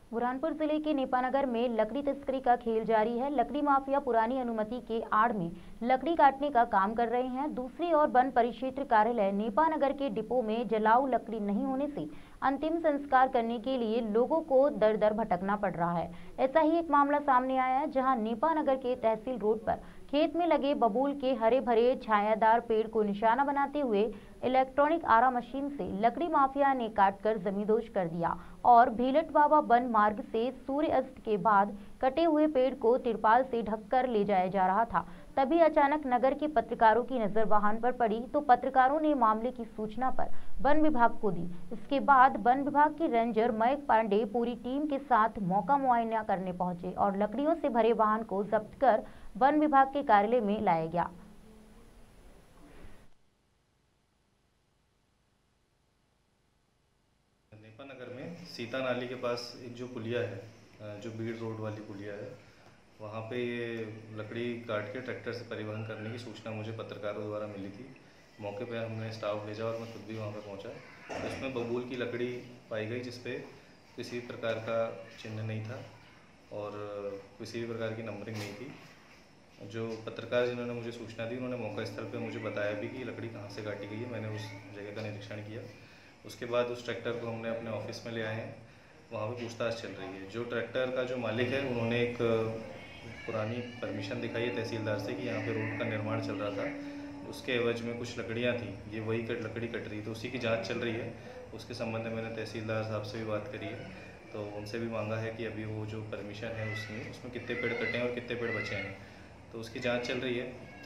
बुरहानपुर जिले के नेपानगर में लकड़ी तस्करी का खेल जारी है। लकड़ी माफिया पुरानी अनुमति के आड़ में लकड़ी काटने का काम कर रहे हैं। दूसरी ओर वन परिक्षेत्र कार्यालय नेपानगर के डिपो में जलाऊ लकड़ी नहीं होने से अंतिम संस्कार करने के लिए लोगों को दर दर भटकना पड़ रहा है। ऐसा ही एक मामला सामने आया है, जहां नेपानगर के तहसील रोड पर खेत में लगे बबूल के हरे भरे छायादार पेड़ को निशाना बनाते हुए इलेक्ट्रॉनिक आरा मशीन से लकड़ी माफिया ने काटकर जमींदोज कर दिया और भीलट बाबा वन मार्ग से सूर्य अस्त के बाद कटे हुए पेड़ को तिरपाल से ढककर ले जाया जा रहा था। तभी अचानक नगर के पत्रकारों की नजर वाहन पर पड़ी तो पत्रकारों ने मामले की सूचना पर वन विभाग को दी। इसके बाद वन विभाग के रेंजर मयंक पांडे पूरी टीम के साथ मौका मुआयना करने पहुंचे और लकड़ियों से भरे वाहन को जब्त कर वन विभाग के कार्यालय में लाया गया। नेपानगर में सीता नाली के पास एक जो पुलिया है, जो बीड़ रोड वाली पुलिया है, वहाँ पे ये लकड़ी काट के ट्रैक्टर से परिवहन करने की सूचना मुझे पत्रकारों द्वारा मिली थी। मौके पे हमने स्टाफ भेजा और मैं खुद भी वहाँ पे पहुँचा। तो इसमें बबूल की लकड़ी पाई गई जिस पे किसी प्रकार का चिन्ह नहीं था और किसी भी प्रकार की नंबरिंग नहीं थी। जो पत्रकार जिन्होंने मुझे सूचना दी उन्होंने मौका स्थल पे मुझे बताया भी कि लकड़ी कहाँ से काटी गई है। मैंने उस जगह का निरीक्षण किया। उसके बाद उस ट्रैक्टर को हमने अपने ऑफिस में ले आए हैं। वहाँ पे पूछताछ चल रही है। जो ट्रैक्टर का जो मालिक है उन्होंने एक पुरानी परमिशन दिखाई है तहसीलदार से कि यहाँ पे रोड का निर्माण चल रहा था, उसके एवज में कुछ लकड़ियाँ थी, ये वही लकड़ी कट रही, तो उसी की जाँच चल रही है। उसके संबंध में मैंने तहसीलदार साहब से भी बात करी है, तो उनसे भी मांगा है कि अभी वो जो परमिशन है उसमें कितने पेड़ कटे हैं और कितने पेड़ बचे हैं, तो उसकी जाँच चल रही है।